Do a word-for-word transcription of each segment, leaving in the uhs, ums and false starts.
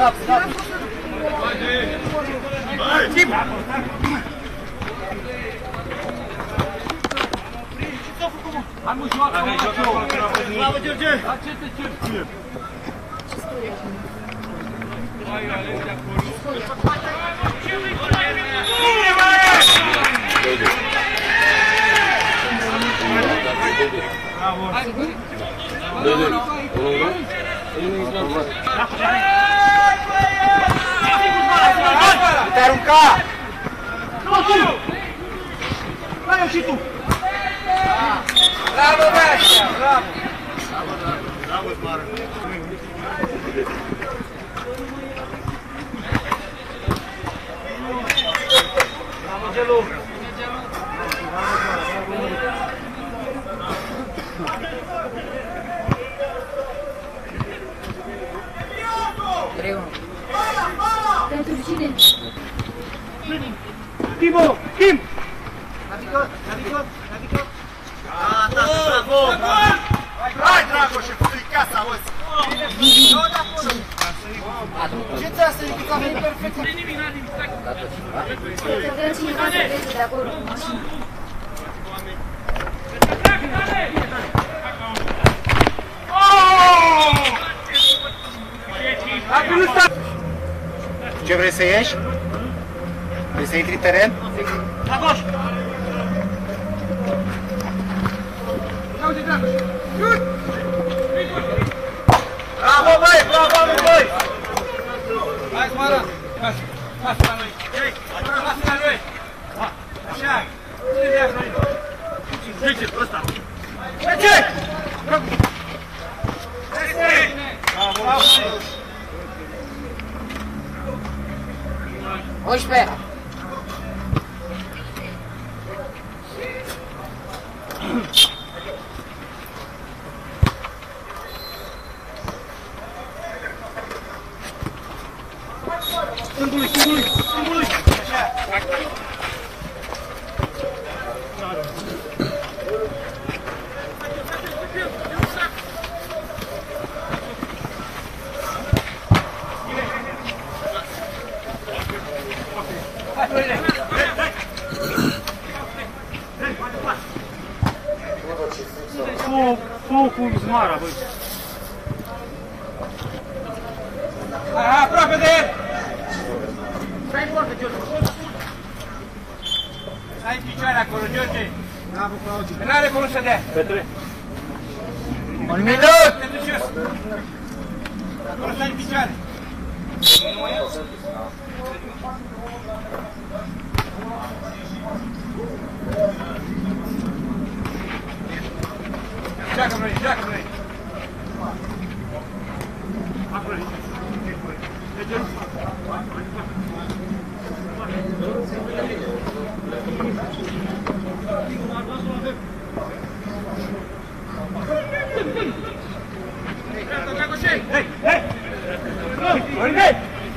Stop, stop. Schimb! Hai mă, joacă, hai, joacă! Bravo, George! La ce te ceri? Hai, Alex, de acolo! Bravo! Hai, te arunca! Nu, tu! Hai-o și tu! Bravo, Beașa! Bravo! Bravo, Zmară! Bravo, Gelu! Pentru cine? Timo! Tim! Adică, adică, adică! Gata, bravo! Hai, Dragoșe, cu casa, auzi! Nu de acolo! Ce ți-a să zic că a venit perfect? Nu nimic, n-a nimic, stai! Vedem cineva să vezi de acolo cu mașina. Ce vrei să ieși? Vrei să intri în teren? Dragoș! Bravo, băi! Bravo, băi! Hai, Zmara! Hai, hai la noi! Ei, hai la noi! Așa! Cine de așa noi? Zice, ăsta! Zice! Bravo! unsprezece. Stângului, stângului, stângului! Fă-o cu Zmara, băi! Hai, hai, aproape de el! Stai în portă, George! Stai în picioare acolo, George! Bravo, Claudiu! Că n-are cum să dea! Petre! Un minut! Te duci jos! Acolo stai în picioare! Nu mai iau? Joacă, Mări, joacă, Mări! Acolo, merge! Hei, hei! Mări!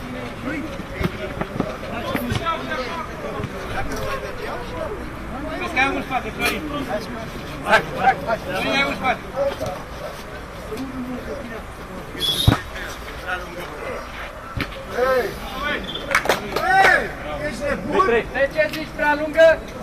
Vezi că ai un spate, Florin! Hai, hai, hai! Florin, ai un spate! Hei! Hei! Ești nebun? De ce zici prea lungă?